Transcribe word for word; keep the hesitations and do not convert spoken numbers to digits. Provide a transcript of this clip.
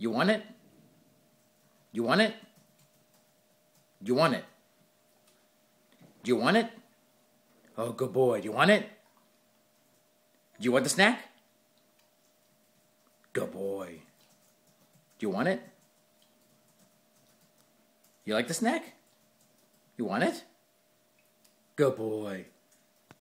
You want it? You want it? You want it? Do you want it? Oh, good boy. Do you want it? Do you want the snack? Good boy. Do you want it? You like the snack? You want it? Good boy.